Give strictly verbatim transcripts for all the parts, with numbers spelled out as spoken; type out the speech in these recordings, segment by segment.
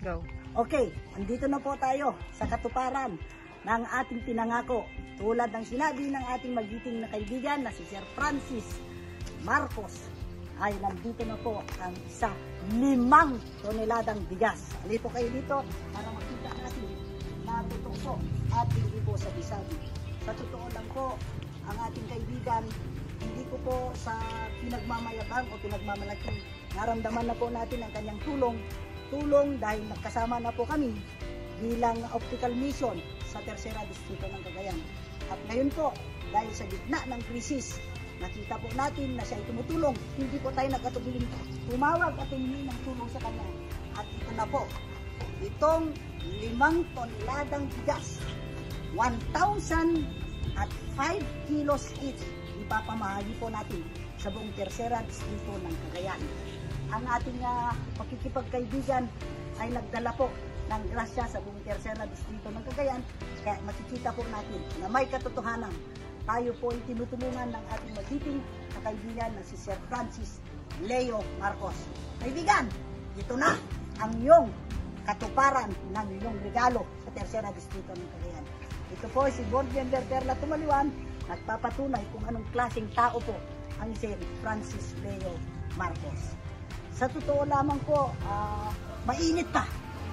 Go. Okay, andito na po tayo sa katuparan ng ating pinangako. Tulad ng sinabi ng ating magiting na kaibigan na si Sir Francis Marcos, ay nandito na po ang isa limang toneladang bigas. Ali po kayo dito para makita natin na totoo po at hindi po sa bisabi. Sa totoo lang po, ang ating kaibigan, hindi ko po sa pinagmamayabang o pinagmamalaki. Naramdaman na po natin ang kanyang tulong. Tulong dahil nagkasama na po kami bilang optical mission sa Tercera Distrito ng Cagayan. At ngayon po, dahil sa gitna ng krisis, nakita po natin na siya ay tumutulong. Hindi po tayo nagkatubiling tumawag at humingi ng tulong sa kanya. At ito na po, itong limang toneladang bigas, one thousand at five kilos each, ipapamahagi po natin sa buong Tercera Distrito ng Cagayan. Ang ating uh, pakikipagkaibigan ay nagdala po ng grasya sa buong Tercera Distrito ng Cagayan. Kaya makikita po natin na may katotohanan. Tayo po ay tinutulungan ng ating magiting na kaibigan na si Sir Francis Leo Marcos. Kaibigan, ito na ang iyong katuparan ng iyong regalo sa Tercera Distrito ng Cagayan. Ito po si Board Member Perla Tumaliwan, nagpapatunay kung anong klaseng tao po ang Sir Francis Leo Marcos. Sa totoo lamang po, uh, mainit pa.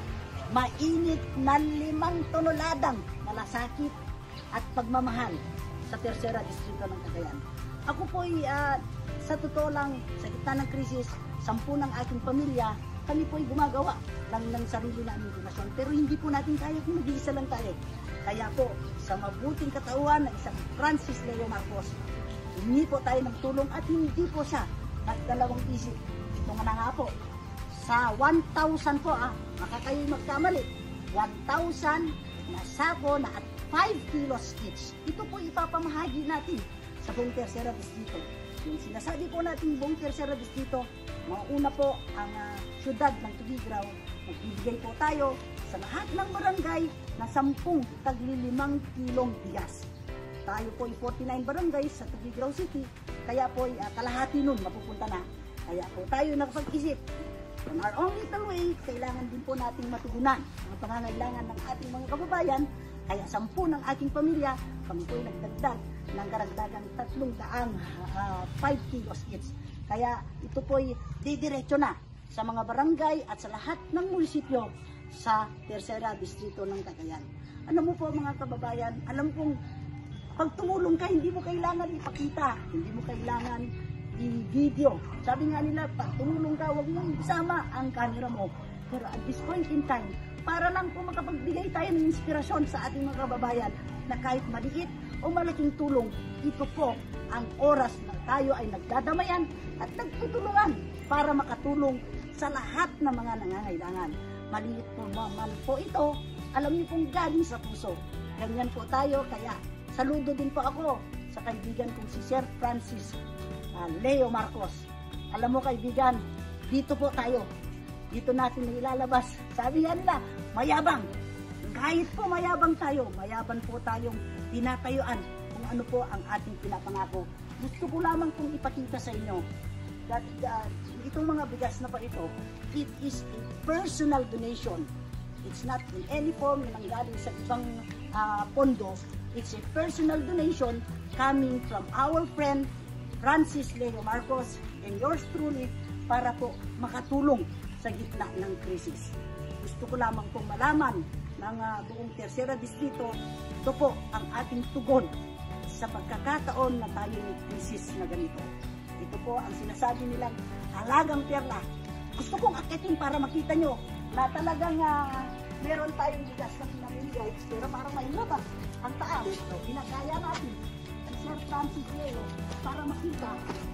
Mainit na limang tonoladang malasakit at pagmamahal sa Tercera Distrito ng Cagayan. Ako po ay, uh, sa totoo lang, sa gitna ng krisis, sampu ng aking pamilya, kami po ay gumagawa lang ng sarili naming donasyon. Pero hindi po natin kaya kung nag-iisa lang tayo. Kaya po, sa mabuting katauhan ng isang Francis Leo Marcos, hindi po tayo ng tulong at hindi po siya nagdalawang isip. Ito nga nga po, sa one thousand po, ah, baka kayo'y magkamali, one thousand na sako na at five kilos each. Ito po ipapamahagi natin sa buong Tercera Distrito. Yung sinasabi po natin buong Tercera Distrito, mauna po ang uh, syudad ng Tugigraw. Magbibigay po tayo sa lahat ng barangay na sampung taglilimang kilong bigas. Tayo po ay forty-nine barangays sa Tugigraw City, kaya po ay uh, kalahati nun mapupunta na. Kaya po tayo nakapag-isip, on our own little way, kailangan din po nating matugunan ang pangangailangan ng ating mga kababayan. Kaya sampu ng ating pamilya, kami po ay nagdagdag ng karagdagang tatlong daang uh, five kilos each. Kaya ito po ay didiretso na sa mga barangay at sa lahat ng munisipyo sa Tercera Distrito ng Cagayan. Alam mo po mga kababayan, alam kong pag tumulong ka, hindi mo kailangan ipakita, hindi mo kailangan i-video. Sabi nga nila, pag tumulong ka, huwag mong isama ang camera mo. Pero at this point in time, para lang po makapagbigay tayo ng inspirasyon sa ating mga kababayan na kahit maliit o malaking tulong, ito po ang oras na tayo ay nagdadamayan at nagtutulungan para makatulong sa lahat ng mga nangangailangan. Maliit po man po ito, alam niyo pong galing sa puso. Ganyan po tayo, kaya saludo din po ako sa kaibigan kong si Sir Francis uh, Leo Marcos. Alam mo kaibigan, dito po tayo. Dito natin ilalabas. Sabi nga nila, mayabang. Kahit po mayabang tayo, mayabang po tayong tinatayuan kung ano po ang ating pinapangako. Gusto ko lamang pong ipakita sa inyo that uh, itong mga bigas na pa ito, it is a personal donation. It's not in any form na nanggaling sa ibang uh, pondo. It's a personal donation coming from our friend Francis Leo Marcos and yours truly para po makatulong sa gitna ng krisis. Gusto ko lamang pong malaman ng uh, buong Tercera Distrito, ito po ang ating tugon sa pagkakataon na tayo may krisis na ganito. Ito po ang sinasabi nilang halagang perla. Gusto kong akitin para makita nyo na talagang uh, meron tayong bigas na pinamimigay, pero parang mahirap ang taas. So, ginagaya natin ang Sir Francis Leo para makita.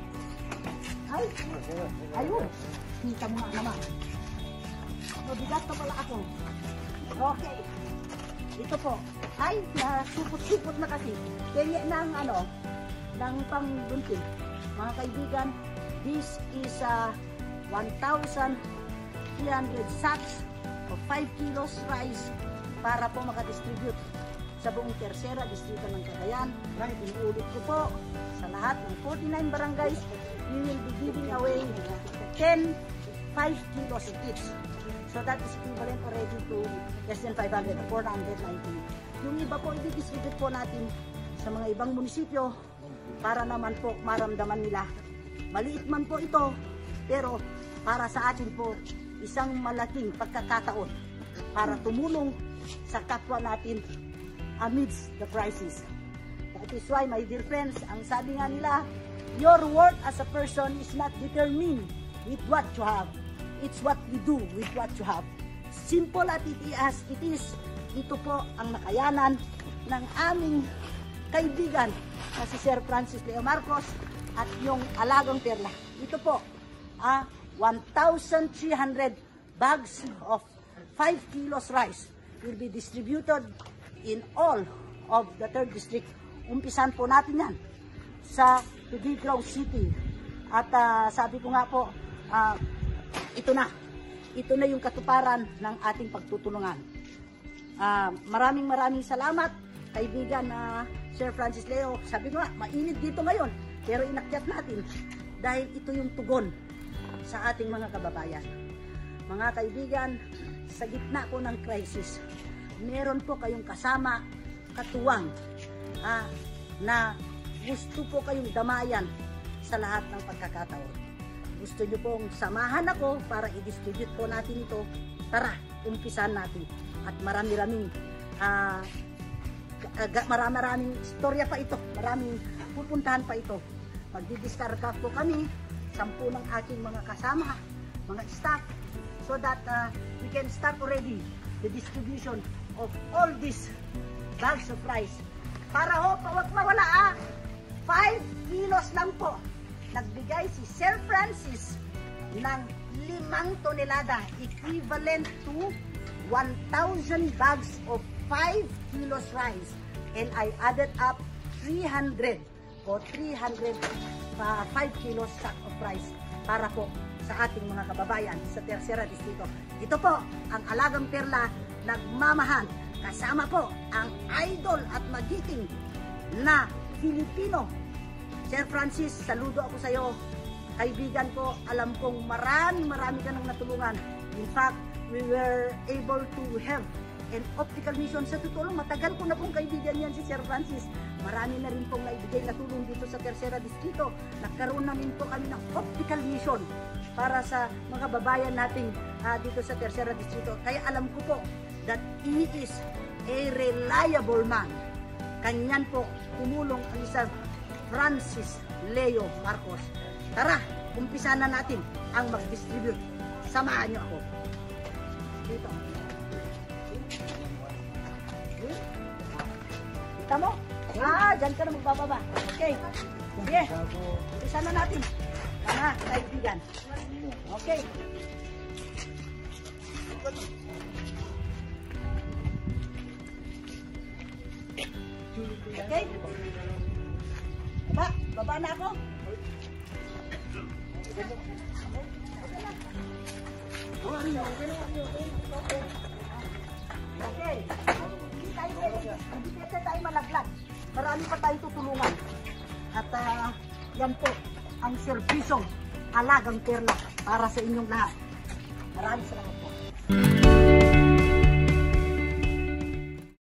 Ay, ayun, kita mo nga naman. Mabigat pa pala ako. Okay. Ito po. Ay, nasupot-supot na kasi. Kaya ng ano, ng pangbunting. Mga kaibigan, this is a uh, one thousand three hundred sacks of five kilos rice para po makadistribute sa buong Tercera Distrito ng Cagayan. Inuulit ko po sa lahat ng forty-nine barangays, we will be giving away ten five kilos each. So that is equivalent already to less than five hundred, four hundred ninety. Yung iba po, i-distribute po natin sa mga ibang munisipyo para naman po maramdaman nila. Maliit man po ito, pero para sa atin po, isang malaking pagkakataon para tumulong sa kapwa natin amidst the crisis. That is why, my dear friends, ang sabi nga nila, your worth as a person is not determined with what you have. It's what you do with what you have. Simple at it as it is, ito po ang nakayanan ng aming kaibigan na si Sir Francis Leo Marcos at yung Alagang Perla. Ito po, ah, one thousand three hundred bags of five kilos rice will be distributed in all of the third district. Umpisan po natin yan sa Tuguegarao City. At uh, sabi ko nga po, uh, ito na. Ito na yung katuparan ng ating pagtutulungan. Uh, maraming maraming salamat, kaibigan na uh, Sir Francis Leo. Sabi ko nga, mainit dito ngayon, pero inakyat natin dahil ito yung tugon sa ating mga kababayan. Mga kaibigan, sa gitna po ng crisis, meron po kayong kasama, katuwang, ah, na gusto po kayong damayan sa lahat ng pagkakataon. Gusto nyo pong samahan ako para i-distribute po natin ito. Tara, umpisan natin. At marami-raming ah, marami-raming istorya pa ito. Maraming pupuntahan pa ito. Magdidiskarga po kami, sampu ng aking mga kasama, mga staff, so that uh, we can start already the distribution of all these bags of rice. Para ho, wag mawala ah, five kilos lang po. Nagbigay si Sir Francis ng limang tonelada, equivalent to one thousand bags of five kilos rice. And I added up three hundred o three hundred uh, five kilos sack of rice para po sa ating mga kababayan sa Tercera Distrito. Ito po ang Alagang Perla, nagmamahal. Kasama po ang idol at magiting na Filipino. Sir Francis, saludo ako sa iyo. Kaibigan ko, alam kong marami marami ka nang natulungan. In fact, we were able to have an optical mission. Sa totoo lang, matagal ko na pong kaibigan yan si Sir Francis. Marami na rin pong naibigay na tulong dito sa Tercera Distrito. Nagkaroon na rin po kami ng optical mission para sa mga babayan nating uh, dito sa Tercera Distrito. Kaya alam ko po that he is a reliable man. Kanyan po tumulong ang isang Francis Leo Marcos. Tara, umpisa na natin ang mag-distribute. Samahan niyo ako. Dito. Kita mo? Ah, dyan ka na magbababa. Okay. Sige. Umpisa na natin. Mga kaibigan. Okay. Okay. Baba, baba na ako. Okay. Hindi tayo, hindi tayo malaglag. Marami pa tayong tutulungan. At uh, yan po ang serbisyong Alagang Perla para sa inyong lahat. Maraming salamat po.